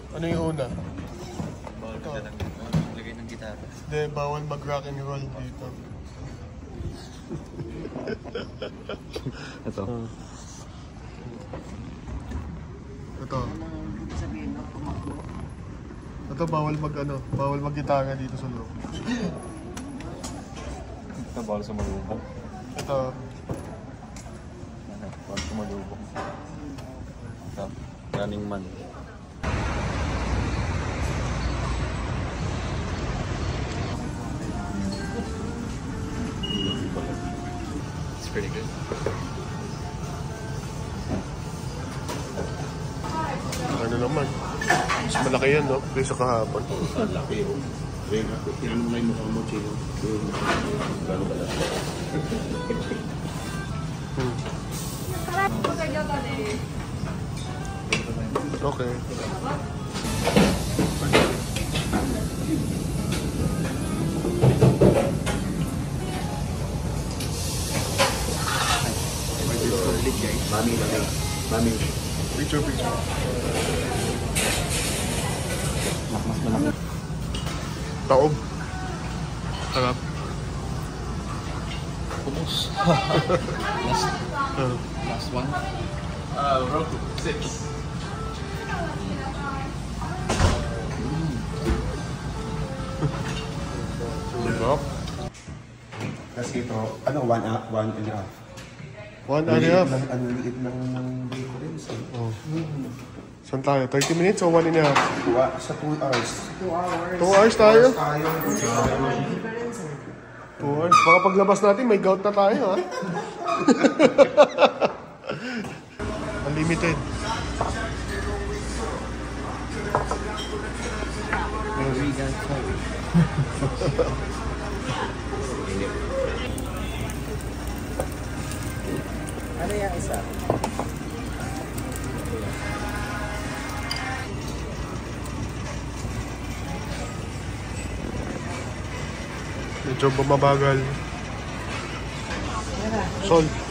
Ano yung una? Bawal ka lang lagay ng gitara. Hindi, bawal mag-rock and roll dito. Ito. Ito. Ito, bawal mag-gitara dito sa loob. Ito, bawal sumalubong. Ito. Bawal sumalubong. Ito, running man. It's pretty good. Ano naman? Mas malaki yan, no? Kaysa kahapon. Ang laki, oh. Tingnan mo na yung mukha mo, Chino. Gano'n ba lang? Okay. Mami na lang. Mami. Picture. Mas malaki. Taob. Harap. Ubus. Last one. Roku. 6. Sarap. Kasi ito, ano, 1 and a half. 1 and a half. Ang liit lang ng difference. Oh. Saan tayo? 30 minutes o 1 and a half? Sa 2 hours. 2 hours tayo? 2 hours. 2 hours. Baka paglabas natin, may gout na tayo, ha? Unlimited. Ano yung isa? Medyo bumabagal. Salt.